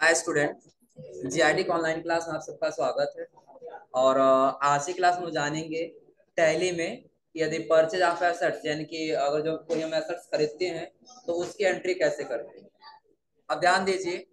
हाय student. GIT online class में आप सबका स्वागत है। और आज की क्लास में जानेंगे टैली में यदि परचेज ऑफ एसेट्स यानी कि अगर जो कोई हम एसेट्स खरीदते हैं तो उसकी एंट्री कैसे करते हैं। अब ध्यान दीजिए,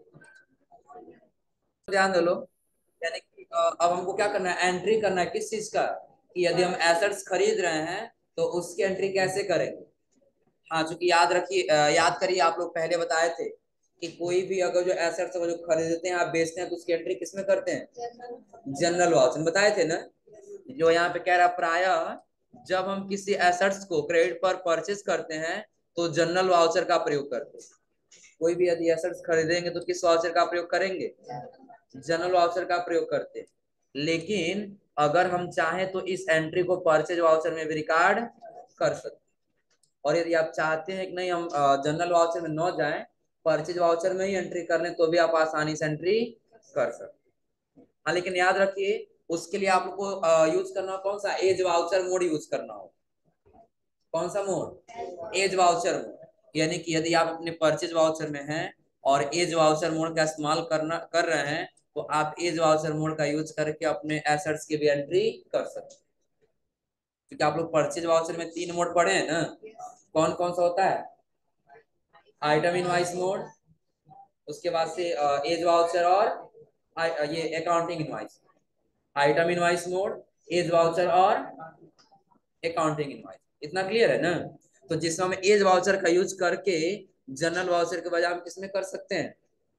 ध्यान दे लो। यानी कि अब हमको क्या करना है, एंट्री करना है किस चीज का, कि यदि हम एसेट्स खरीद रहे हैं तो उसकी एंट्री कैसे करेंगे। हाँ, चूंकि याद रखिए, याद करिए, आप लोग पहले बताए थे कि कोई भी अगर जो एसेट्स जो खरीदते हैं आप बेचते हैं तो उसकी एंट्री किसमें करते हैं, जनरल वाउचर बताए थे ना। जो यहाँ पे कह रहा प्राय जब हम किसी एसेट्स को क्रेडिट पर परचेज करते हैं तो जनरल वाउचर का प्रयोग करते हैं। कोई भी यदि एसेट्स खरीदेंगे तो किस वाउचर का प्रयोग करेंगे, जनरल वाउचर का प्रयोग करते हैं। लेकिन अगर हम चाहें तो इस एंट्री को परचेज वाउचर में भी रिकॉर्ड कर सकते हैं। और यदि आप चाहते हैं कि नहीं हम जनरल वाउचर में न जाएं, परचेज वाउचर में ही एंट्री कर लें, तो भी आप आसानी से एंट्री कर सकते हैं। हाँ, लेकिन याद रखिए उसके लिए आप लोग को यूज करना हो कौन सा, एज वाउचर मोड यूज करना हो। कौन सा मोड, एज वाउचर मोड। यानी कि यदि आप अपने परचेज वाउचर में हैं और एज वाउचर मोड का इस्तेमाल कर रहे हैं तो आप एज वाउचर मोड का यूज करके अपने एसेट्स की भी एंट्री कर सकते हैं। क्योंकि आप लोग परचेज वाउचर में 3 मोड पढ़े हैं ना। कौन कौन सा होता है, आइटम इनवाइस मोड, उसके बाद से एज वाउचर और ये accounting invoice. Item invoice mode, as voucher और अकाउंटिंग इनवाइस। इतना क्लियर है ना। तो जिसमें हम एज वाउचर का यूज करके जनरल वाउचर के बजाय हम किसमें कर सकते हैं,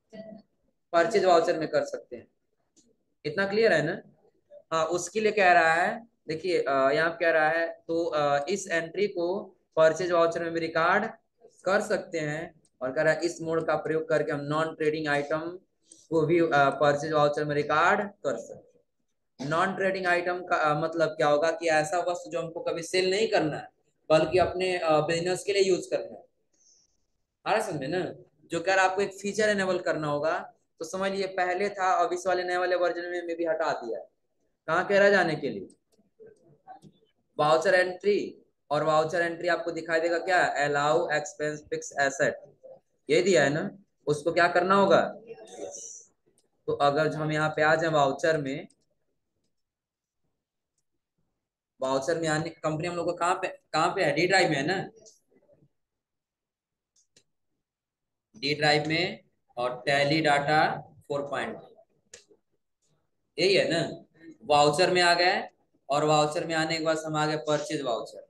परचेज वाउचर में कर सकते हैं। इतना क्लियर है ना। हाँ, उसके लिए कह रहा है, देखिए यहाँ कह रहा है तो इस एंट्री को परचेज वाउचर में भी रिकॉर्ड कर सकते हैं। और कह रहा है इस मोड का प्रयोग करके हम नॉन ट्रेडिंग आइटम को भी परचेज वाउचर में रिकॉर्ड कर सकते हैं। नॉन ट्रेडिंग आइटम का मतलब क्या होगा, कि ऐसा वस्तु जो हमको कभी सेल नहीं करना है बल्कि अपने बिजनेस के लिए यूज करना है। आ रहा समझे ना। जो कह रहा है आपको एक फीचर एनेबल करना होगा, तो समझ लिए पहले था, अब इस वाले नए वाले वर्जन में भी हटा दिया है। कहाँ कह रहा है जाने के लिए, वाउचर एंट्री। और वाउचर एंट्री आपको दिखाई देगा क्या, अलाउ एक्सपेंस फिक्स एसेट, ये दिया है ना। उसको क्या करना होगा। तो अगर हम यहाँ पे आ जाए वाउचर में, वाउचर में आने कंपनी हम लोग को कहाँ पे है, डी ड्राइव में है ना। डी ड्राइव में और टैली डाटा 4 यही है ना। वाउचर में आ गए और वाउचर में आने के बाद हम आ गए परचेज वाउचर।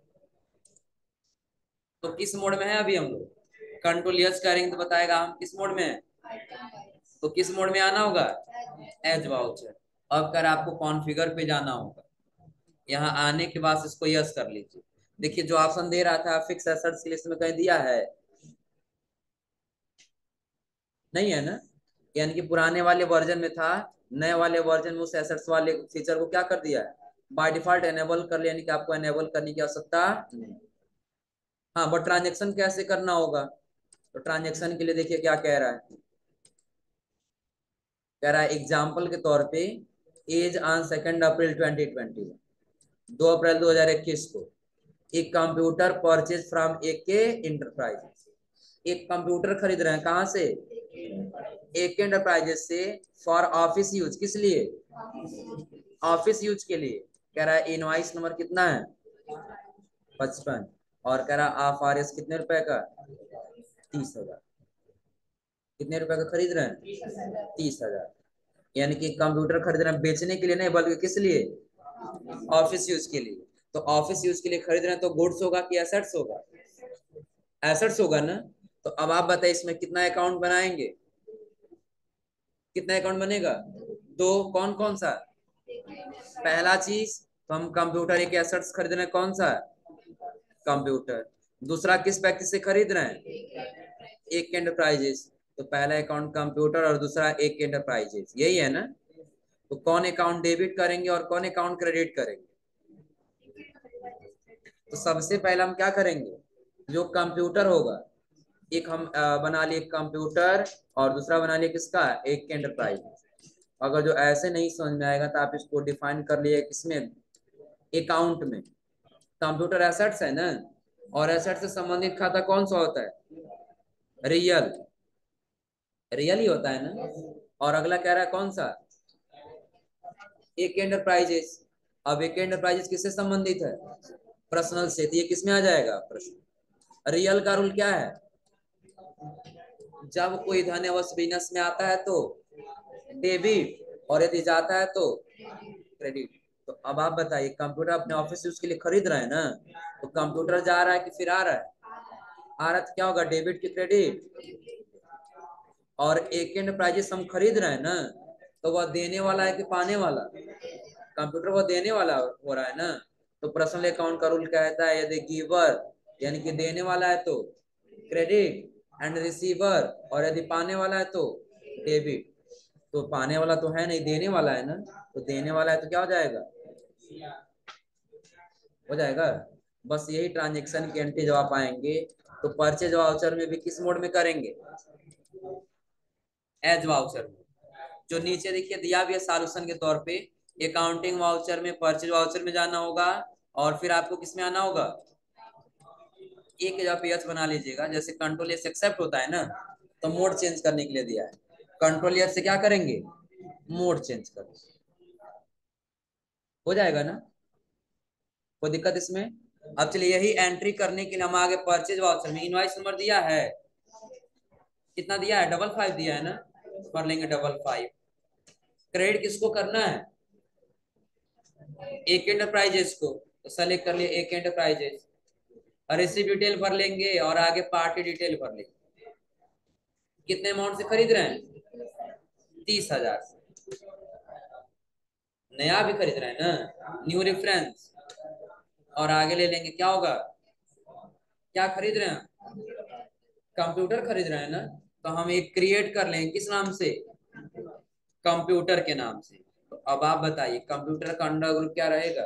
तो किस मोड में है अभी हम लोग, कंट्रोल यस करेंगे तो बताएगा हम किस मोड में है। तो किस मोड में आना होगा, एज वाउचर। अब कर आपको कॉन्फ़िगर पे जाना होगा। यहाँ आने के बाद इसको यस कर लीजिए। देखिए जो ऑप्शन दे रहा था फिक्स एसेट्स लिस्ट में कहीं दिया है, नहीं है ना। यानी कि पुराने वाले वर्जन में था, नए वाले वर्जन में उस एसेट्स वाले फीचर को क्या कर दिया है, बाय डिफॉल्ट एनेबल कर लिया, यानी कि आपको एनेबल करने की आवश्यकता नहीं। हाँ, बट ट्रांजेक्शन कैसे करना होगा, तो ट्रांजेक्शन के लिए देखिए क्या कह रहा है। कह रहा है एग्जाम्पल के तौर पे, एज ऑन 2 अप्रैल 2020, 2 अप्रैल 2021 को एक कंप्यूटर परचेज फ्रॉम एक के इंटरप्राइजेस। एक कंप्यूटर खरीद रहे हैं कहाँ से, एक के इंटरप्राइजेस से, फॉर ऑफिस यूज, किस लिए, ऑफिस यूज के लिए। कह रहा है इनवाइस नंबर कितना है, 55। और कह रहा ऑफ आर एस कितने रुपए का, 30,000। कितने रुपए का खरीद रहे हैं, 30,000। यानी कि कंप्यूटर खरीद रहे हैं बेचने के लिए नहीं बल्कि किस लिए, ऑफिस यूज के लिए। तो ऑफिस यूज के लिए खरीद रहे हैं तो गुड्स होगा कि एसेट्स होगा, एसेट्स होगा ना। तो अब आप बताइए इसमें कितना अकाउंट बनाएंगे, कितना अकाउंट बनेगा, दो। कौन कौन सा, पहला चीज तो हम कंप्यूटर एक एसेट्स खरीद रहे हैं, कौन सा, कंप्यूटर। दूसरा किस व्यक्ति से खरीद रहे हैं, एक एंटरप्राइजेस। तो पहला अकाउंट कंप्यूटर और दूसरा एक एंटरप्राइजेस, यही है ना। तो कौन अकाउंट डेबिट करेंगे और कौन अकाउंट क्रेडिट करेंगे। तो सबसे पहले हम क्या करेंगे, जो कंप्यूटर होगा, एक हम बना लिए कंप्यूटर और दूसरा बना लिए किसका, एक एंटरप्राइज। अगर जो ऐसे नहीं समझ में आएगा तो आप इसको डिफाइन कर लिए किसमें, अकाउंट में। कंप्यूटर एसेट्स है ना, और एसेट से संबंधित खाता कौन सा होता है, रियल, रियल ही होता है ना। और अगला कह रहा है कौन सा, एक एंटरप्राइजेस। अब एक एंटरप्राइजेस किससे संबंधित है, पर्सनल से, तो ये किस में आ जाएगा, प्रश्न। रियल का रूल क्या है, जब कोई धन वस्तु बिजनेस में आता है तो डेबिट, और यदि जाता है तो क्रेडिट। तो अब आप बताइए, कंप्यूटर अपने ऑफिस यूज के लिए खरीद रहे हैं ना, तो कंप्यूटर जा रहा है कि फिर आ रहा है, आ रहा है तो क्या होगा, डेबिट की क्रेडिट। और एक एंटरप्राइजेस हम खरीद रहे हैं ना, तो वह देने वाला है कि पाने वाला, कंप्यूटर वो देने वाला हो रहा है ना। तो पर्सनल अकाउंट का रूल कहता है, यदि गिवर यानी कि देने वाला है तो क्रेडिट एंड रिसीवर, और यदि पाने वाला है तो डेबिट। तो पाने वाला तो है नहीं, देने वाला है ना, तो देने वाला है तो क्या हो जाएगा, हो जाएगा। बस यही ट्रांजेक्शन की एंट्री जब आप आएंगे तो परचेज वाउचर में भी किस मोड में करेंगे, एज वाउचर में। जो नीचे देखिए दिया भी है सॉल्यूशन के तौर पे, अकाउंटिंग वाउचर में, परचेज वाउचर में जाना होगा, और फिर आपको किस में आना होगा, एक जगह पे एच बना लीजिएगा, जैसे कंट्रोल एस एक्सेप्ट होता है ना, तो मोड चेंज करने के लिए दिया है, कंट्रोल एस से क्या करेंगे, मोड चेंज कर, हो जाएगा ना, कोई दिक्कत इसमें। अब चलिए यही एंट्री करने के लिए हम आगे परचेज वाउचर में, इनवॉइस नंबर दिया है, कितना दिया है, 55 दिया है ना, भर लेंगे 55। क्रेडिट किसको करना है, एक एंटरप्राइजेस को, तो सेलेक्ट कर लिए एक एंटरप्राइजेस, और रिसिप्ट डिटेल भर लेंगे और आगे पार्टी डिटेल भर लेंगे। कितने अमाउंट से खरीद रहे हैं, 30,000 से, नया भी खरीद रहे हैं ना, न्यू रेफरेंस, और आगे ले लेंगे क्या होगा, क्या खरीद रहे हैं, कंप्यूटर खरीद रहे हैं ना, तो हम एक क्रिएट कर लेंगे किस नाम से, कंप्यूटर के नाम से। तो अब आप बताइए कंप्यूटर का अंडर ग्रुप क्या रहेगा,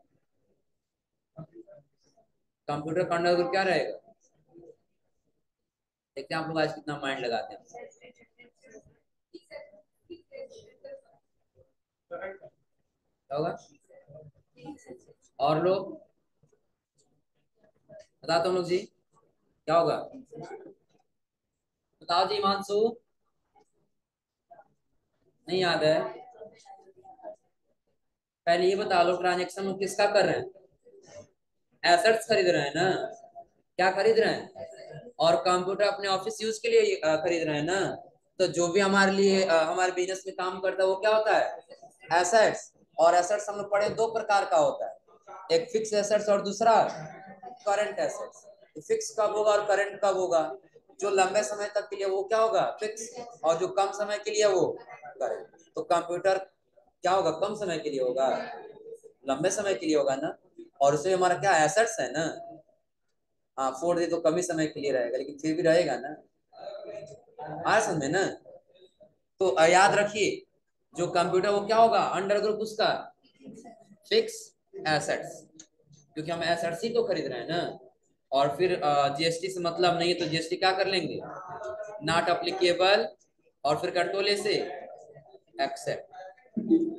कंप्यूटर का अंडर ग्रुप क्या रहेगा, देखते हैं आप लोग आज कितना माइंड लगाते हैं। क्या होगा, और लोग बता तुम लोग जी, क्या होगा, बताओ जी हिमांशु, नहीं याद है, पहले ये बता लो ट्रांजेक्शन किसका कर रहे हैं, एसेट्स खरीद रहे हैं ना, क्या खरीद रहे हैं, और कंप्यूटर अपने ऑफिस यूज के लिए खरीद रहे हैं ना। तो जो भी हमारे लिए हमारे बिजनेस में काम करता है वो क्या होता है, एसेट्स। और एसेट्स हम लोग पढ़े दो प्रकार का होता है, एक फिक्स एसेट्स और दूसरा करंट एसेट्स। तो फिक्स कब होगा और करंट कब होगा, जो लंबे समय तक के लिए वो क्या होगा, फिक्स, और जो कम समय के लिए वो करंट। तो कंप्यूटर क्या होगा, कम समय के लिए होगा, लंबे समय के लिए होगा ना, और उसमें हमारा क्या एसेट्स है ना। हाँ 4 दिन तो कम ही समय के लिए रहेगा, लेकिन फिर भी रहेगा ना, आ समझे ना। तो याद रखिए, जो कंप्यूटर वो क्या होगा, अंडर ग्रुप उसका फिक्स एसेट्स, क्योंकि हम एसेट्स ही तो खरीद रहे हैं ना। और फिर जीएसटी से मतलब नहीं है, तो जीएसटी क्या कर लेंगे, नॉट अप्लीकेबल, और फिर कंट्रोल से एक्सेप्ट,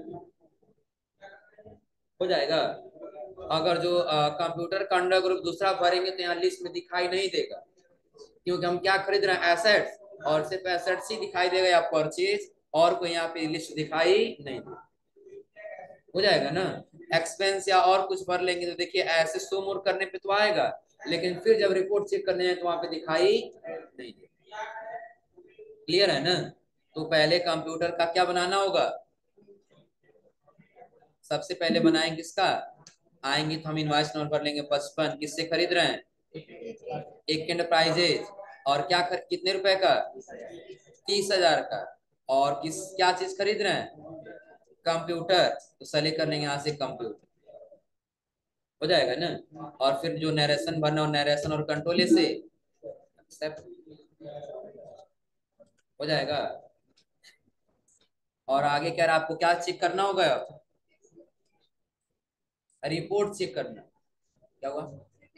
हो जाएगा। अगर जो कंप्यूटर का अंडर ग्रुप दूसरा भरेंगे तो यहाँ लिस्ट में दिखाई नहीं देगा, क्योंकि हम क्या खरीद रहे हैं, एसेट्स, और सिर्फ एसेट्स ही दिखाई देगा या परचेज, और कोई यहाँ पे लिस्ट दिखाई नहीं देगा, हो जाएगा ना। एक्सपेंस या और कुछ भर लेंगे तो देखिए ऐसे शो मोर करने पे तो आएगा, लेकिन फिर जब रिपोर्ट चेक करने हैं तो वहां पे दिखाई नहीं देगा, क्लियर है ना। तो पहले कंप्यूटर का क्या बनाना होगा, सबसे पहले बनाएंगे किसका, आएंगे तो हम इनवॉइस नंबर भर लेंगे 55, किससे खरीद रहे हैं, एक एंटरप्राइजेज, और क्या कितने रुपए का, 30,000 का, और किस क्या चीज खरीद रहे हैं, कंप्यूटर, तो सेलेक्ट कर लेंगे यहाँ से कंप्यूटर, हो जाएगा ना। और फिर जो नरेशन भरना और नरेशन और कंट्रोल से एक्सेप्ट, हो जाएगा। और आगे क्या रहा, आपको क्या चेक करना होगा, रिपोर्ट चेक करना, क्या हुआ,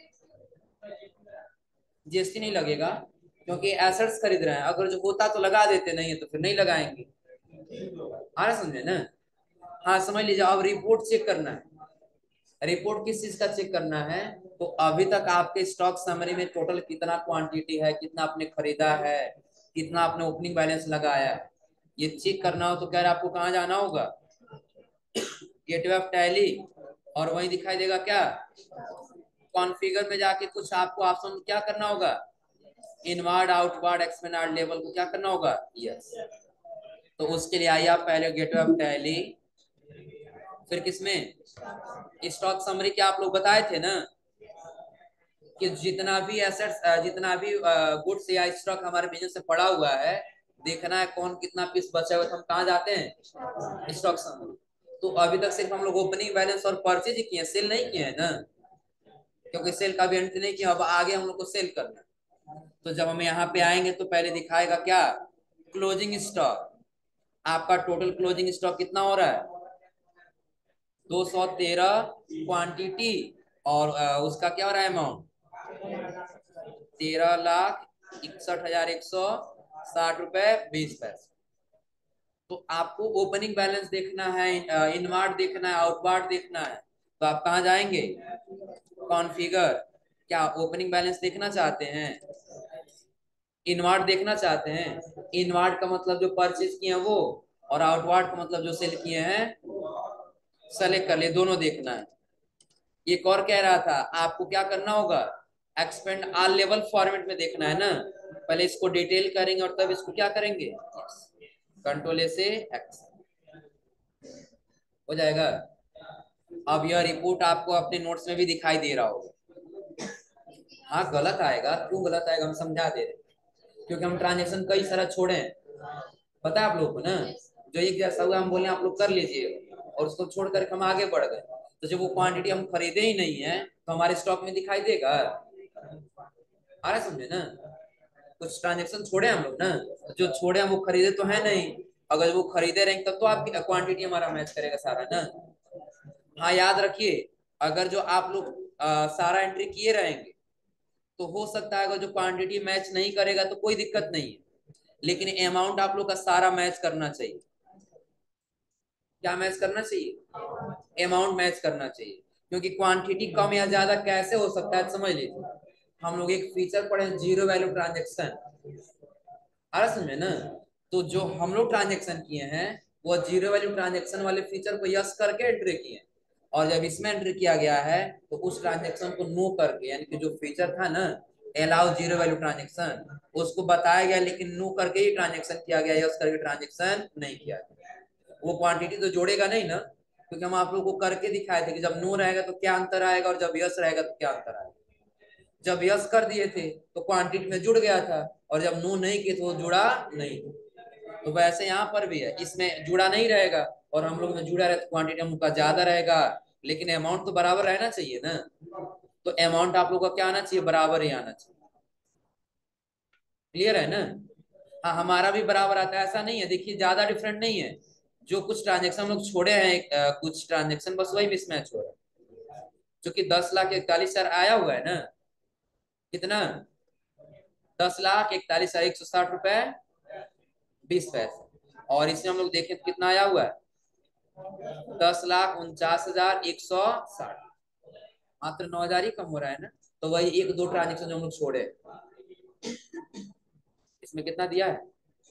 जीएसटी नहीं लगेगा, क्योंकि एसेट्स खरीद रहे हैं, अगर जो होता तो लगा देते, नहीं है तो फिर नहीं लगाएंगे, आ रहा समझे ना। हाँ समझ लीजिए, अब रिपोर्ट चेक करना है, रिपोर्ट किस चीज का चेक करना है, तो अभी तक आपके स्टॉक समरी में टोटल कितना क्वांटिटी है, कितना आपने खरीदा है, कितना आपने ओपनिंग बैलेंस लगाया है, ये चेक करना हो तो क्या आपको कहाँ जाना होगा, गेटवे ऑफ टैली, और वहीं दिखाई देगा क्या, कॉन्फ़िगर में जाके कुछ आपको ऑप्शन क्या करना होगा, इनवर्ड आउटवर्ड एक्सपेंड लेवल को क्या करना होगा, यस। तो उसके लिए आइए आप पहले गेटवे ऑफ टैली, फिर किसमें, स्टॉक समरी क्या आप लोग बताए थे ना कि जितना भी एसेट्स, जितना भी गुड्स या स्टॉक हमारे बिजनेस से पड़ा हुआ है, देखना है कौन कितना पीस बचा हुआ है, तो हम कहाँ जाते हैं, स्टॉक समरी। तो अभी तक सिर्फ हम लोग ओपनिंग बैलेंस और परचेज ही किए हैं, सेल नहीं किए हैं ना, क्योंकि सेल का भी एंट्री नहीं किया, अब आगे हम लोग को सेल करना है। तो जब हम यहाँ पे आएंगे तो पहले दिखाएगा क्या, क्लोजिंग स्टॉक, आपका टोटल क्लोजिंग स्टॉक कितना हो रहा है, 213 क्वांटिटी, और उसका क्या हो रहा है अमाउंट, 13,61,160 रुपए 20 पैसे। तो आपको ओपनिंग बैलेंस देखना है, इनवार्ड देखना है, आउटवार्ड देखना है, तो आप कहाँ जाएंगे, कॉन्फ़िगर। क्या ओपनिंग बैलेंस देखना चाहते हैं, इनवार्ड देखना चाहते हैं, इनवार्ड का मतलब जो परचेज किए हैं वो, और आउटवार्ड का मतलब जो सेल किए हैं, सेलेक्ट कर लिए, दोनों देखना है। एक और कह रहा था आपको क्या करना होगा, एक्सपेंड ऑल लेवल फॉर्मेट में देखना है ना, पहले इसको डिटेल करेंगे और तब इसको क्या करेंगे, कंट्रोल ए से एक्स हो जाएगा। अब यह रिपोर्ट आपको अपने नोट्स में भी दिखाई दे रहा होगा। हाँ गलत आएगा, क्यों गलत आएगा हम समझा दे रहे हैं, क्योंकि हम ट्रांजेक्शन कई सारा छोड़े हैं, पता है आप लोगों को ना, जो एक जैसा हुआ हम बोले आप लोग कर लीजिए, और उसको छोड़ करके हम आगे बढ़ गए, तो जब वो क्वांटिटी हम खरीदे ही नहीं है तो हमारे स्टॉक में दिखाई देगा, आ रहा समझे ना, कुछ ट्रांजेक्शन छोड़े हम लोग ना, जो छोड़े हम वो खरीदे तो है नहीं, अगर वो खरीदे रहेंगे तब तो आपकी क्वांटिटी हमारा मैच करेगा सारा ना। हाँ याद रखिए, अगर जो आप लोग सारा एंट्री किए रहेंगे तो हो सकता है अगर जो क्वांटिटी मैच नहीं करेगा तो कोई दिक्कत नहीं है, लेकिन अमाउंट आप लोग का सारा मैच करना चाहिए। क्या मैच करना चाहिए, अमाउंट मैच करना चाहिए, क्योंकि क्वांटिटी कम या ज्यादा कैसे हो सकता है समझ लीजिए, हम लोग एक फीचर पढ़े जीरो वैल्यू ट्रांजेक्शन, आ रहा समझे ना, तो जो हम लोग ट्रांजेक्शन किए हैं वो जीरो वैल्यू ट्रांजेक्शन वाले फीचर को यस करके एंट्री किए, और जब इसमें एंट्री किया गया है तो उस ट्रांजेक्शन को नो करके, यानी कि जो फीचर था ना अलाउ जीरो वैल्यू ट्रांजेक्शन, उसको बताया गया लेकिन नो करके ही ट्रांजेक्शन किया गया, यस करके ट्रांजेक्शन नहीं किया गया। वो क्वांटिटी तो जोड़ेगा नहीं ना, क्योंकि हम आप लोग को करके दिखाए थे कि जब नो रहेगा तो क्या अंतर आएगा और जब यस रहेगा तो क्या अंतर आएगा। जब यस कर दिए थे तो क्वांटिटी में जुड़ गया था, और जब नो नहीं किए तो वो जुड़ा नहीं। तो वैसे यहाँ पर भी है, इसमें जुड़ा नहीं रहेगा और हम लोग में जुड़ा रहे तो क्वांटिटी हम लोग का ज्यादा रहेगा, लेकिन अमाउंट तो बराबर रहना चाहिए ना, तो अमाउंट आप लोग का क्या आना चाहिए, बराबर ही आना चाहिए। क्लियर है ना। हाँ हमारा भी बराबर आता है, ऐसा नहीं है, देखिए ज्यादा डिफरेंट नहीं है, जो कुछ ट्रांजेक्शन हम लोग छोड़े हैं, कुछ ट्रांजेक्शन बस वही मिसमैच हो रहा है, जो कि 10,41,000 आया हुआ है ना, कितना, 10,41,160 रुपए 20 पैसे, और इसमें हम लोग देखें तो कितना आया हुआ है, 10,49,160, मात्र 9,000 ही कम हो रहा है ना। तो वही एक दो ट्रांजेक्शन जो हम लोग छोड़े, इसमें कितना दिया है,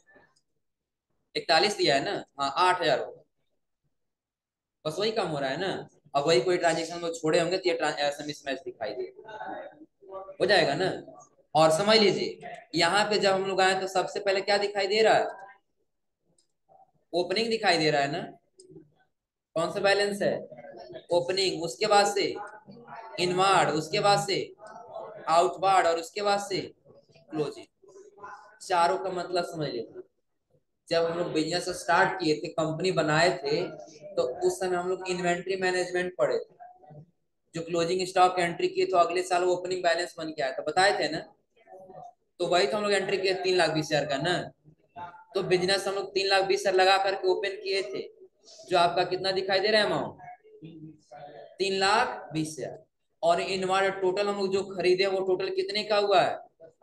41 दिया है ना, हाँ 8,000 होगा, बस वही कम हो रहा है ना। अब वही कोई ट्रांजेक्शन लोग छोड़े होंगे तो ये ऐसा मिसमैच दिखाई देगा, हो जाएगा ना। और समझ लीजिए यहाँ पे जब हम लोग आए तो सबसे पहले क्या दिखाई दे रहा है, ओपनिंग दिखाई दे रहा है ना, कौन सा बैलेंस है, ओपनिंग, उसके बाद से इनवार्ड, उसके बाद से आउटवार्ड, और उसके बाद से क्लोजिंग, चारों का मतलब समझ लीजिए। जब हम लोग बिजनेस स्टार्ट किए थे, कंपनी बनाए थे, तो उस समय हम लोग इन्वेंट्री मैनेजमेंट पढ़े थे, जो क्लोजिंग स्टॉक एंट्री किए तो अगले साल ओपनिंग बैलेंस बन के आया था, बताए थे ना। तो वही तो हम लोग एंट्री किए 3,20,000 का ना, तो बिजनेस हम लोग 3,20,000 लगा करके ओपन किए थे, जो आपका कितना दिखाई दे रहा है अमाउंट, 3,20,000, और इनवर्ड टोटल हम लोग जो खरीदे वो टोटल कितने का हुआ है,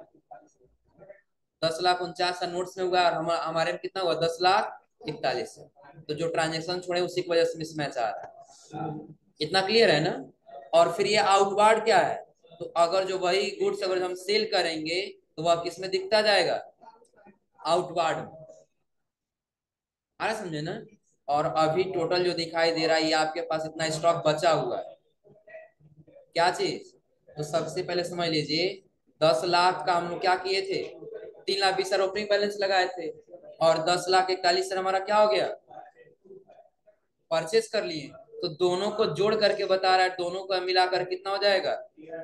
10,49,000 का नोट्स में हुआ है, और हमारे में कितना हुआ, 10,41,000, तो जो ट्रांजेक्शन छोड़े उसी की वजह से मिसमैच आ रहा है। इतना क्लियर है ना। और फिर ये आउटवार्ड क्या है, तो अगर जो वही गुड्स अगर हम सेल करेंगे तो वह किस में दिखता जाएगा, आउटवार्ड, आ रहा समझे ना। और अभी टोटल जो दिखाई दे रहा है ये आपके पास इतना स्टॉक बचा हुआ है। क्या चीज? तो सबसे पहले समझ लीजिए, 10 लाख का हम लोग क्या किए थे, 3 लाख 20 हजार ओपनिंग बैलेंस लगाए थे, और 10 लाख 41 हजार हमारा क्या हो गया, परचेज कर लिए। तो दोनों को जोड़ करके बता रहा है, दोनों को मिलाकर कितना हो जाएगा,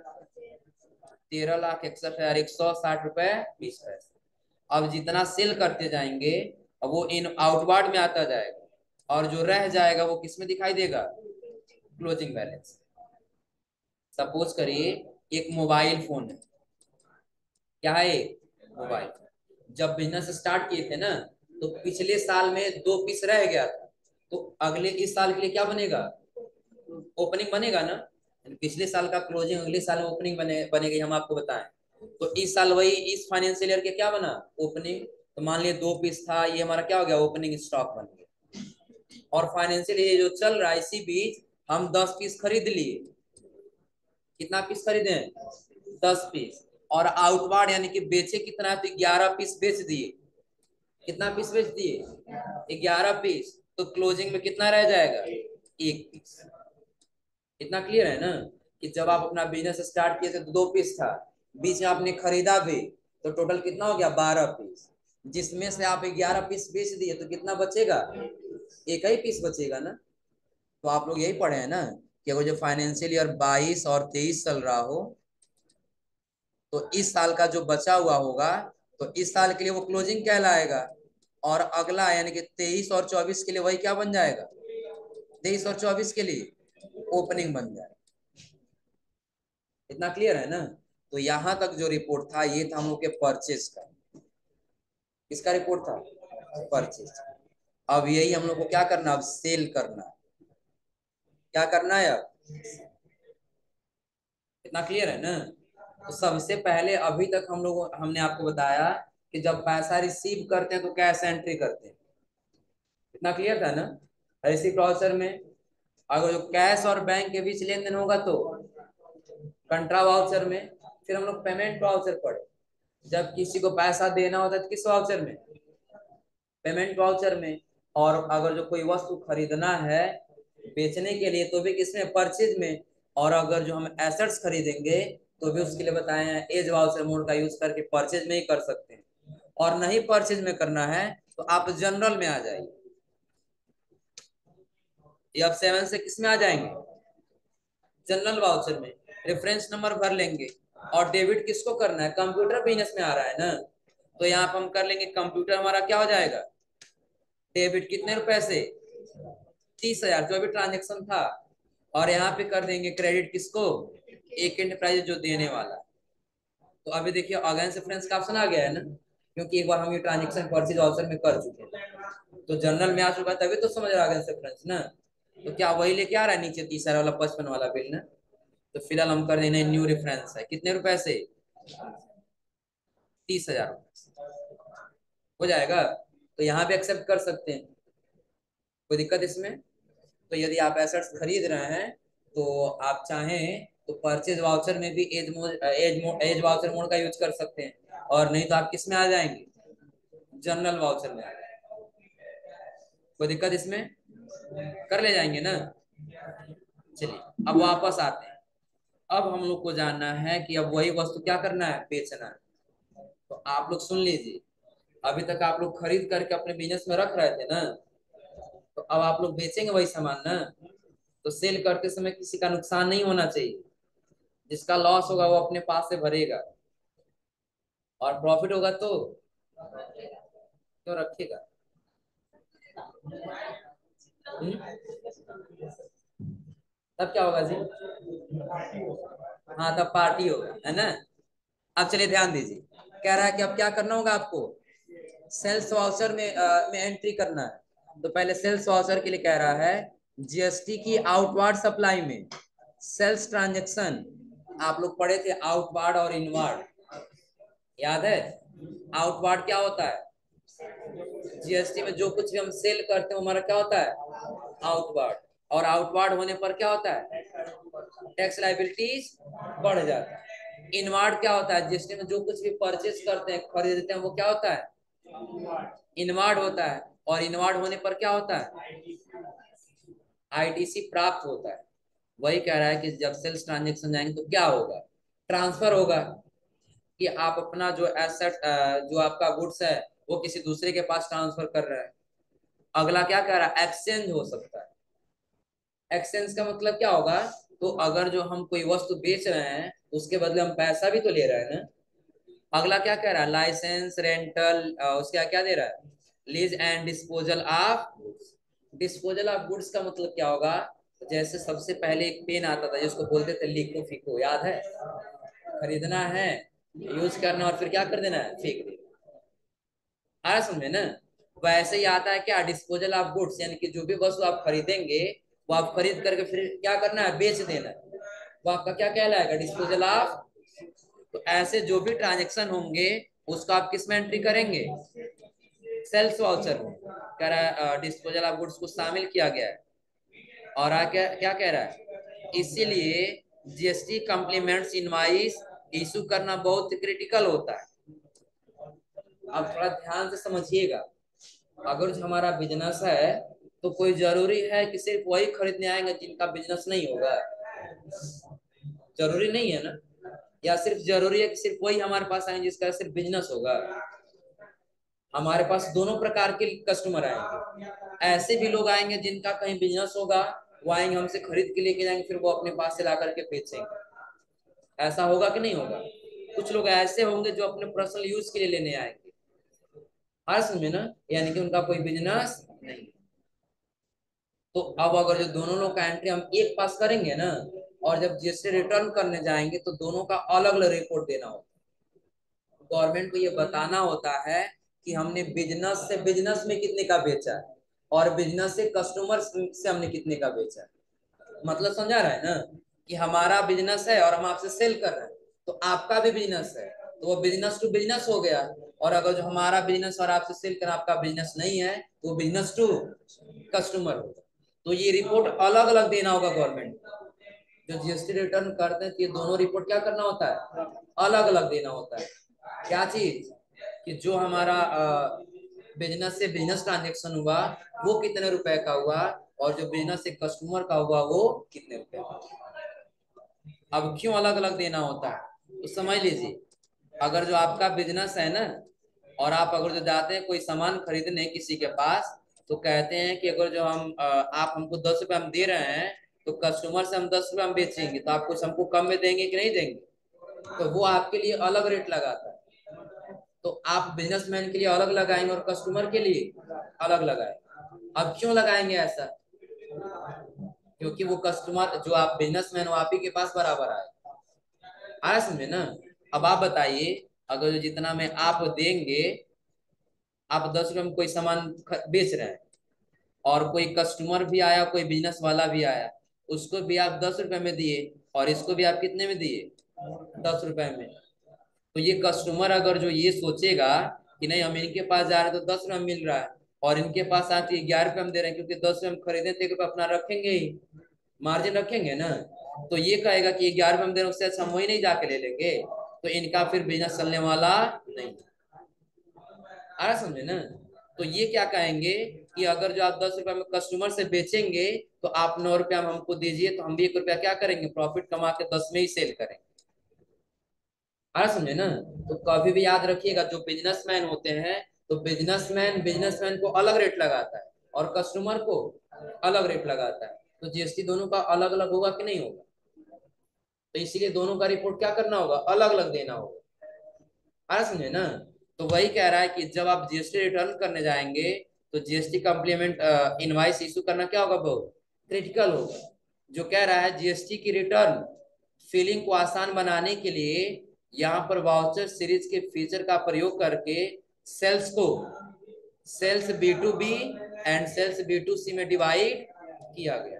13,61,160 रुपए 20 पैसे। अब जितना सेल करते जाएंगे, अब वो इन आउटवार्ड में आता जाएगा, और जो रह जाएगा वो किस में दिखाई देगा, क्लोजिंग बैलेंस। सपोज करिए एक मोबाइल फोन है। क्या है? मोबाइल। जब बिजनेस स्टार्ट किए थे ना, तो पिछले साल में 2 पीस रह गया था, तो अगले इस साल के लिए क्या बनेगा, ओपनिंग बनेगा ना। पिछले साल का क्लोजिंग अगले साल में ओपनिंग बनेगी, हम आपको बताएं। तो इस साल वही इस फाइनेंशियल ईयर के क्या बना, ओपनिंग। तो मान लिया 2 पीस था, ये हमारा क्या हो गया, ओपनिंग स्टॉक बन गया। और फाइनेंशियल ये जो चल रहा है, इसी बीच हम 10 पीस खरीद लिए। कितना पीस खरीदे, 10 पीस। और आउटवार्ड यानी कि बेचे कितना, तो 11 पीस बेच दिए। कितना पीस बेच दिए, 11 पीस। तो क्लोजिंग में कितना रह जाएगा, 1 पीस। इतना क्लियर है ना, कि जब आप अपना बिजनेस स्टार्ट किए थे तो 2 पीस था, बीच में आपने खरीदा भी, तो टोटल कितना हो गया, 12 पीस। जिसमें से आप 11 पीस बेच दिए, तो कितना बचेगा, एक ही पीस बचेगा ना। तो आप लोग यही पढ़े हैं ना, कि अगर जो फाइनेंशियल ईयर 22 और 23 चल रहा हो, तो इस साल का जो बचा हुआ होगा, तो इस साल के लिए वो क्लोजिंग कहलाएगा। और अगला यानी कि 23 और 24 के लिए वही क्या बन जाएगा, 23 और 24 के लिए ओपनिंग बन जाएगा। इतना क्लियर है ना। तो यहां तक जो रिपोर्ट था, ये था हम लोग के परचेज का। किसका रिपोर्ट था, परचेज। अब यही हम लोग को क्या करना, अब सेल करना है। क्या करना है अब, इतना क्लियर है ना। तो सबसे पहले अभी तक हमने आपको बताया कि जब पैसा रिसीव करते हैं तो कैश एंट्री करते हैं। इतना क्लियर था ना। रिसीव वाउचर में अगर जो कैश और बैंक के बीच लेन देन होगा तो कंट्रा वाउचर में। फिर हम लोग पेमेंट वाउचर पढ़े, जब किसी को पैसा देना होता है तो किस वाउचर में, पेमेंट वाउचर में। और अगर जो कोई वस्तु खरीदना है बेचने के लिए, तो भी किसमें, परचेज में। और अगर जो हम एसेट्स खरीदेंगे, तो भी उसके लिए बताए हैं एज वाउचर मोड का यूज करके परचेज में ही कर सकते हैं। और नहीं परचेज में करना है तो आप जनरल में आ जाइए। ये आप 7 से किस में आ जाएंगे, जनरल वाउचर में। रेफरेंस नंबर भर लेंगे। और डेबिट किसको करना है, कंप्यूटर बिजनेस में आ रहा है ना। तो यहाँ पर हम कर लेंगे, कंप्यूटर हमारा क्या हो जाएगा, डेबिट कितने रुपए से, 30 हजार, जो अभी ट्रांजेक्शन था। और यहाँ पे कर देंगे क्रेडिट किसको, एक एंटरप्राइज जो देने वाला। तो अभी देखिए अगेंस्ट रेफरेंस का ऑप्शन आ गया है ना, क्योंकि एक बार हम ये ट्रांजेक्शन परचेज वाउचर में कर चुके हैं। तो जनरल में आ चुका है, तभी तो समझ रहा है अगेंस्ट रेफरेंस ना। तो क्या वही लेके आ रहा है नीचे 30 हजार वाला 55 वाला बिल ना। तो फिलहाल हम कर देना, न्यू रेफरेंस है कितने रुपए से, 30 हजार हो जाएगा। तो यहाँ भी एक्सेप्ट कर सकते हैं, कोई दिक्कत इसमें। तो यदि आप एसेट्स खरीद रहे हैं, तो आप चाहें तो परचेज वाउचर में भी एज वाउचर मोड का यूज कर सकते हैं। और नहीं तो आप किस में आ जाएंगे, जनरल वाउचर में आ जाएंगे। कोई दिक्कत इसमें, कर ले जाएंगे ना। चलिए अब वापस आते हैं। अब हम लोग को जानना है कि अब वही वस्तु क्या करना है, बेचना है। तो आप लोग सुन लीजिए, अभी तक आप लोग खरीद करके अपने बिजनेस में रख रहे थे ना, तो अब आप लोग बेचेंगे वही सामान ना। तो सेल करते समय किसी का नुकसान नहीं होना चाहिए। जिसका लॉस होगा वो अपने पास से भरेगा, और प्रॉफिट होगा तो क्यों रखेगा। हम्म? तब क्या होगा जी, हाँ तब पार्टी होगा, है ना। अब चलिए ध्यान दीजिए, कह रहा है कि अब क्या करना होगा आपको, सेल्स वाउचर में एंट्री करना है। तो पहले सेल्स वाउचर के लिए कह रहा है, जीएसटी की आउटवार्ड सप्लाई में सेल्स ट्रांजैक्शन। आप लोग पढ़े थे आउटवार्ड और इनवार्ड, याद है। आउटवार्ड क्या होता है, जीएसटी में जो कुछ भी हम सेल करते हैं हमारा क्या होता है, आउटवार्ड। और आउटवार्ड होने पर क्या होता है, टैक्स लाइबिलिटीज बढ़ जाता है। इनवार्ड क्या होता है, जीएसटी में जो कुछ भी परचेज करते हैं खरीदते हैं वो क्या होता है, इनवार्ड होता है। और इनवार्ड होने पर क्या होता है, आईटीसी प्राप्त होता है। वही कह रहा है कि जब सेल्स ट्रांजेक्शन जाएंगे तो क्या होगा, ट्रांसफर होगा, कि आप अपना जो एसेट, जो आपका गुड्स है वो किसी दूसरे के पास ट्रांसफर कर रहे हैं। अगला क्या कह रहा है, एक्सचेंज हो सकता है। एक्सचेंज का मतलब क्या होगा, तो अगर जो हम कोई वस्तु बेच रहे हैं उसके बदले हम पैसा भी तो ले रहे हैं ना। अगला क्या कह रहा है, लाइसेंस रेंटल, उसका क्या दे रहा है, lease and disposal of goods. Disposal of goods का मतलब क्या होगा, जैसे सबसे पहले एक पेन आता था जिसको बोलते थे लिखो फीको, याद है, खरीदना है, यूज करना और फिर क्या कर देना है, फेंक देना। आ रहा समझे ना। वैसे ही आता है क्या, डिस्पोजल ऑफ गुड्स, यानी कि जो भी वस्तु आप खरीदेंगे वो आप खरीद करके फिर क्या करना है, बेच देना है। वो आपका क्या कहलाएगा, डिस्पोजल ऑफ। तो ऐसे जो भी ट्रांजेक्शन होंगे उसको आप किस में एंट्री करेंगे, सेल्स वाउचर में। कह रहा है डिस्पोजल ऑफ गुड्स को शामिल किया गया है। और क्या क्या कह रहा है, इसीलिए जीएसटी कम्प्लीमेंट्स इनवाइस इशू करना बहुत क्रिटिकल होता है। अब थोड़ा ध्यान से समझिएगा, अगर जो हमारा बिजनेस है तो कोई जरूरी है कि सिर्फ वही खरीदने आएंगे जिनका बिजनेस नहीं होगा, जरूरी नहीं है ना। या सिर्फ जरूरी है कि सिर्फ वही हमारे पास आएंगे जिसका सिर्फ बिजनेस होगा। हमारे पास दोनों प्रकार के कस्टमर आएंगे। ऐसे भी लोग आएंगे जिनका कहीं बिजनेस होगा, वो आएंगे हमसे खरीद के लेके जाएंगे, फिर वो अपने पास से ला करके बेचेंगे। ऐसा होगा कि नहीं होगा। कुछ लोग ऐसे होंगे जो अपने पर्सनल यूज के लिए लेने आएंगे, हर समझे ना, यानी कि उनका कोई बिजनेस नहीं। तो अब अगर जो दोनों लोग का एंट्री हम एक पास करेंगे ना, और जब जीएसटी रिटर्न करने जाएंगे तो दोनों का अलग अलग रिपोर्ट देना होगा। गवर्नमेंट को ये बताना होता है कि हमने बिजनेस से बिजनेस में कितने का बेचा है, और बिजनेस से कस्टमर से हमने कितने का बेचा है। मतलब समझा रहा है ना, कि हमारा बिजनेस है और हम आपसे सेल कर रहे हैं, तो आपका भी बिजनेस है, तो वो बिजनेस टू बिजनेस हो गया। और अगर जो हमारा बिजनेस और आपसे सेल कर आपका बिजनेस नहीं है, तो वो बिजनेस टू कस्टमर होगा। तो ये रिपोर्ट अलग अलग देना होगा गवर्नमेंट को। जो जीएसटी रिटर्न करते हैं तो ये दोनों रिपोर्ट क्या करना होता है, अलग अलग देना होता है। क्या चीज, कि जो हमारा बिजनेस से बिजनेस ट्रांजेक्शन हुआ वो कितने रुपए का हुआ, और जो बिजनेस से कस्टमर का हुआ वो कितने रुपए का। अब क्यों अलग अलग देना होता है, तो समझ लीजिए, अगर जो आपका बिजनेस है ना, और आप अगर जो जाते हैं कोई सामान खरीदने किसी के पास, तो कहते हैं कि अगर जो हम आप हमको 10 रुपए हम दे रहे हैं, तो कस्टमर से हम 10 रुपए हम बेचेंगे, तो आप कुछ हमको कम में देंगे कि नहीं देंगे। तो वो आपके लिए अलग रेट लगाता है। तो आप बिजनेसमैन के लिए अलग लगाएंगे और कस्टमर के लिए अलग लगाएंगे। अब क्यों लगाएंगे ऐसा, क्योंकि वो कस्टमर जो आप बिजनेसमैन हो आप ही के पास बराबर आए। आया समझे ना। अब आप बताइए, अगर जितना में आप देंगे, आप 10 रुपए में कोई सामान बेच रहे हैं, और कोई कस्टमर भी आया, कोई बिजनेस वाला भी आया, उसको भी आप 10 रुपए में दिए, और इसको भी आप कितने में दिए, 10 रुपए में। तो ये कस्टमर अगर जो ये सोचेगा कि नहीं हम इनके पास जा रहे हैं तो 10 रुपए में मिल रहा है, और इनके पास आके 11 रुपए में दे रहे हैं, क्योंकि 10 रुपए में खरीदे तो 1 रुपए अपना रखेंगे ही, मार्जिन रखेंगे ना। तो ये कहेगा कि 11 रुपए में दे रहे हैं, उससे अच्छा हम वही नहीं जाके ले लेंगे, तो इनका फिर बिजनेस चलने वाला नहीं। आ रहा समझे ना। तो ये क्या कहेंगे, कि अगर जो आप 10 रुपए में कस्टमर से बेचेंगे, तो आप 9 रुपया हमको दीजिए, तो हम भी 1 रुपया क्या करेंगे, प्रॉफिट कमा के 10 में ही सेल करेंगे। आ रहा समझे ना। तो कभी भी याद रखिएगा, जो बिजनेसमैन होते हैं, तो बिजनेसमैन बिजनेसमैन को अलग रेट लगाता है और कस्टमर को अलग रेट लगाता है। तो जीएसटी दोनों का अलग अलग होगा कि नहीं होगा। तो इसीलिए दोनों का रिपोर्ट क्या करना होगा, अलग अलग देना होगा। आ रहा समझे ना। तो वही कह रहा है कि जब आप जीएसटी रिटर्न करने जाएंगे, तो जीएसटी कम्प्लीमेंट इनवाइस इशू करना क्या होगा, बहुत क्रिटिकल होगा। जो कह रहा है जीएसटी की रिटर्न फिलिंग को आसान बनाने के लिए यहाँ पर वाउचर सीरीज के फीचर का प्रयोग करके सेल्स को sales B to B and sales B to C में डिवाइड किया गया।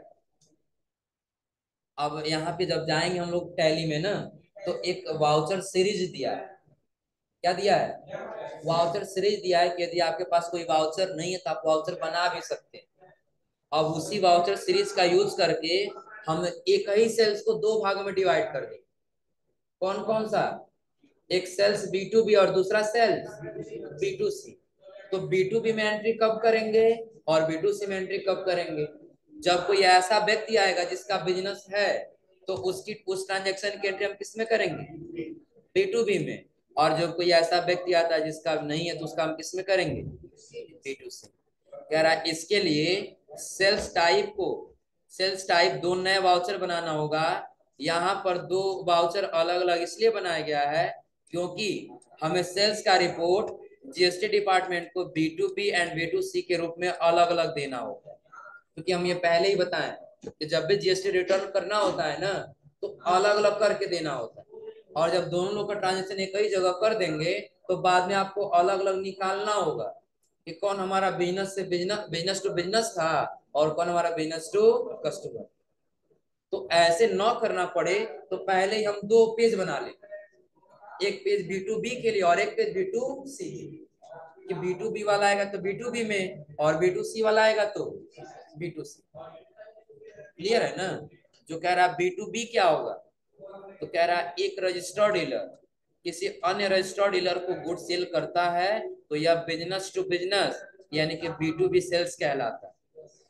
अब यहाँ पे जब जाएंगे हम लोग टैली में ना, तो एक वाउचर सीरीज दिया है। क्या दिया है, वाउचर सीरीज दिया है कि यदि आपके पास कोई वाउचर नहीं है तो आप वाउचर बना भी सकते हैं। अब उसी वाउचर सीरीज का यूज करके हम एक ही सेल्स को दो भागों में डिवाइड कर देंगे। कौन कौन सा, एक सेल्स बी टू बी और दूसरा सेल्स बी टू सी। तो B2B में एंट्री कब करेंगे और B2C में एंट्री कब करेंगे? जब कोई ऐसा व्यक्ति आएगा जिसका बिजनेस है तो उसकी उस ट्रांजेक्शन की एंट्री हम किस में करेंगे? B2B में। और जब कोई ऐसा व्यक्ति आता है जिसका नहीं है तो उसका हम किस में करेंगे? B2C। कह रहा है इसके लिए सेल्स टाइप दो नए वाउचर बनाना होगा। यहाँ पर दो वाउचर अलग अलग इसलिए बनाया गया है क्योंकि हमें सेल्स का रिपोर्ट जीएसटी डिपार्टमेंट को B2B एंड B2C के रूप में अलग अलग देना होगा। क्योंकि हम ये पहले ही बताएं कि जब भी जीएसटी रिटर्न करना होता है ना तो अलग अलग करके देना होता है। और जब दोनों लोग का ट्रांजेक्शन एक ही जगह कर देंगे तो बाद में आपको अलग अलग निकालना होगा कि कौन हमारा बिजनेस टू बिजनेस था और कौन हमारा बिजनेस टू कस्टमर। तो ऐसे न करना पड़े तो पहले ही हम दो पेज बना लें, एक पेज B2B के लिए और एक पेज B2C कि B2B वाला आएगा तो B2B में और B2C वाला आएगा तो B2C। क्लियर है ना? जो कह रहा है B2B क्या होगा तो कह रहा है एक रजिस्टर्ड डीलर किसी अन्य रजिस्टर्ड डीलर को गुड सेल करता है तो यह बिजनेस टू बिजनेस यानी कि B2B सेल्स कहलाता है।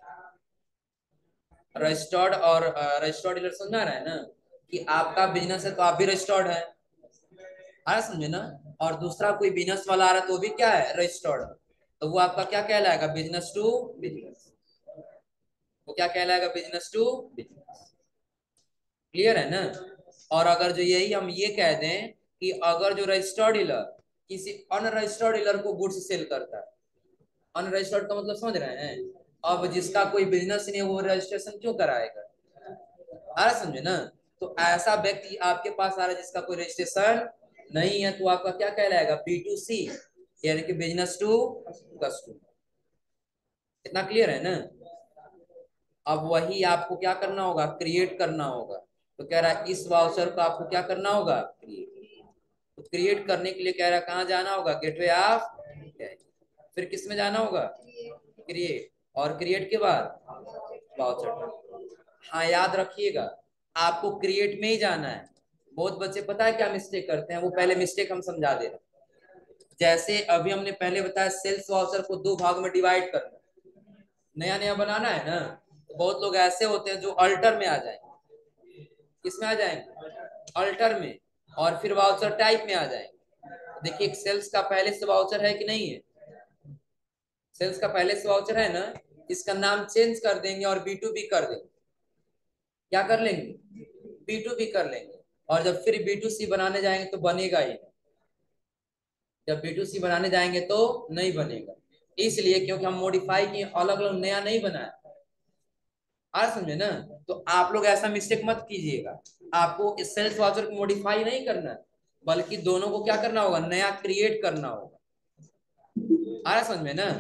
रजिस्टर्ड डीलर समझा रहा है ना कि आपका बिजनेस है तो आप भी रजिस्टर्ड है, आ रहा समझे ना? और दूसरा कोई बिजनेस वाला आ रहा है तो वो भी क्या है? रजिस्टर्ड। तो वो आपका क्या कहलाएगा? Business to business. वो क्या कहलाएगा? Business to business. क्लियर है ना? और अगर जो यही हम ये कह दें कि अगर जो रजिस्टर्ड डीलर किसी अनरजिस्टर्ड डीलर को गुड्स सेल करता है, अनरजिस्टर्ड का मतलब समझ रहे हैं? अब जिसका कोई बिजनेस नहीं है वो रजिस्ट्रेशन क्यों कराएगा? आ रहा समझे ना? तो ऐसा व्यक्ति आपके पास आ रहा है जिसका कोई रजिस्ट्रेशन नहीं है तो आपका क्या कहलाएगा? B2C यानी कि बिजनेस टू कस्टमर। इतना क्लियर है ना? अब वही आपको क्या करना होगा? क्रिएट करना होगा। तो कह रहा है इस वाउचर को आपको क्या करना होगा? क्रिएट। तो क्रिएट करने के लिए कह रहा है कहाँ जाना होगा? गेटवे ऑफ फिर किस में जाना होगा? क्रिएट। और क्रिएट के बाद वाउचर। हाँ याद रखिएगा आपको क्रिएट में ही जाना है। बहुत बच्चे पता है क्या मिस्टेक करते हैं, वो पहले मिस्टेक हम समझा दे रहे हैं। जैसे अभी हमने पहले बताया सेल्स वाउचर को दो भाग में डिवाइड करना, नया नया बनाना है ना। तो बहुत लोग ऐसे होते हैं जो अल्टर में आ जाएंगे। किसमें आ जाएंगे? अल्टर में। और फिर वाउचर टाइप में आ जाएंगे। देखिए सेल्स का पहले से वाउचर है कि नहीं है? सेल्स का पहले से वाउचर है ना, इसका नाम चेंज कर देंगे और B2B कर देंगे। क्या कर लेंगे? B2B कर लेंगे। और जब फिर B2C बनाने जाएंगे तो बनेगा ही नहीं। जब B2C बनाने जाएंगे तो नहीं बनेगा, इसलिए क्योंकि हम मॉडिफाई किए, अलग अलग नया नहीं बनाया। आ समझे ना? तो आप लोग ऐसा मिस्टेक मत कीजिएगा। आपको इस सेल्स वाउचर को मॉडिफाई नहीं करना है बल्कि दोनों को क्या करना होगा? नया क्रिएट करना होगा। आ रहा समझ में ना?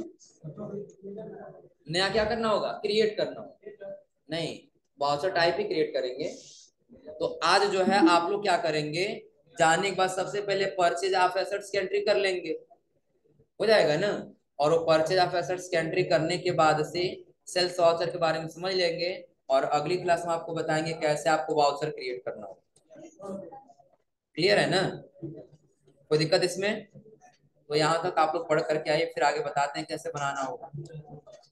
नया क्या करना होगा? क्रिएट करना होगा। नहीं, वाउचर टाइप ही क्रिएट करेंगे। तो आज जो है आप लोग क्या करेंगे? जाने के बाद सबसे पहले परचेज ऑफ एसेट्स की एंट्री कर लेंगे, हो जाएगा ना? और वो परचेज ऑफ एसेट्स की एंट्री करने के बाद से सेल्स वाउचर के बारे में समझ लेंगे और अगली क्लास में आपको बताएंगे कैसे आपको वाउचर क्रिएट करना होगा। क्लियर है ना? कोई दिक्कत इसमें? तो यहाँ तक आप लोग पढ़ करके आइए, फिर आगे बताते हैं कैसे बनाना होगा।